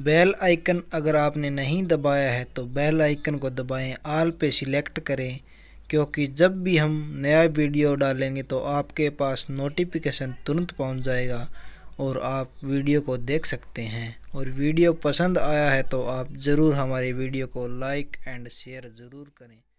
Bell icon अगर आपने नहीं दबाया है तो बेल आइकन को दबाएं, ऑल पे सिलेक्ट करें, क्योंकि जब भी हम नया वीडियो डालेंगे तो आपके पास नोटिफिकेशन तुरंत पहुंच जाएगा और आप वीडियो को देख सकते हैं। और वीडियो पसंद आया है तो आप ज़रूर हमारे वीडियो को लाइक एंड शेयर ज़रूर करें।